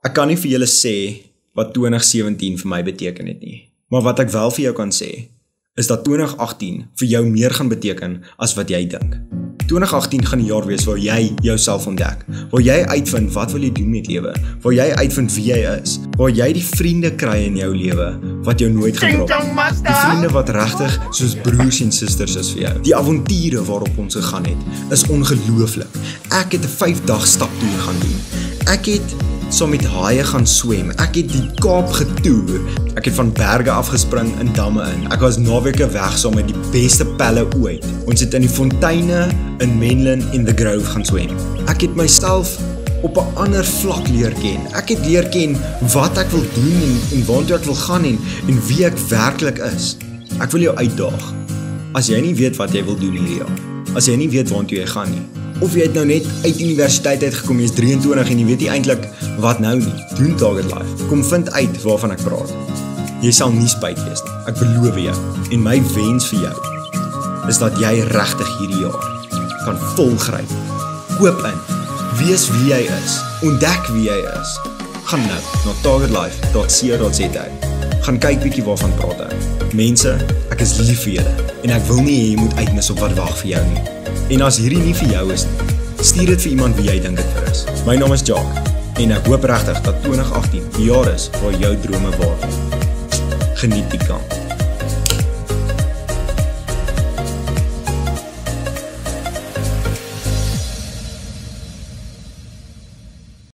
Ek kan nie vir julle sê wat 2017 vir my beteken het nie. Maar wat ek wel vir jou kan sê, is dat 2018 vir jou meer gaan beteken as wat jy dink. 2018 gaan die jaar wees waar jy jouself ontdek, waar jy uitvind wat wil jy doen met lewe, waar jy uitvind wie jy is, waar jy die vriende kry in jou lewe wat jou nooit gaan drop. Die vriende wat regtig soos broers en susters is vir jou. Die avonture waarop ons gegaan het, is ongelooflik. Ek het 'n 5-dag staptoer gaan doen. Ek het saam met haie gaan swem. Ek het die Kaap getoer. Ek het van berge afgespring in damme in. Ek was naweke weg saam met die beste pelle ooit. Ons het in die fonteine in Menlyn en The Grove gaan swem. Ek het myself op 'n ander vlak leer ken. Ek het leer ken wat ek wil doen en waartoe ek wil gaan en wie ek werklik is. Ek wil jou uitdaag. As jy nie weet wat jy wil doen hierdie jaar, as jy nie weet waartoe jy gaan nie, of jy het nou net uit universiteit uitgekom, jy is 23 en jy weet nie eintlik wat nou nie, doen Target Life. Kom vind uit waarvan ek praat. Jy sal nie spyt wees nie, ek beloof jou. En my wens vir jou is dat jy regtig hierdie jaar kan volgryp. Koop in, wees wie jy is, ontdek wie jy is. Gaan nou na targetlife.co.za. Gaan kyk bietjie waarvan praat ek. Mense, ek is lief vir julle en ek wil nie hê jy moet uitmis op wat wag vir jou nie. En as hierdie nie vir jou is nie, stuur dit vir iemand wie jy dink dit vir is. My naam is Jacques en ek hoop regtig dat 2018 die jaar is waar jou drome waar word. Geniet die kant.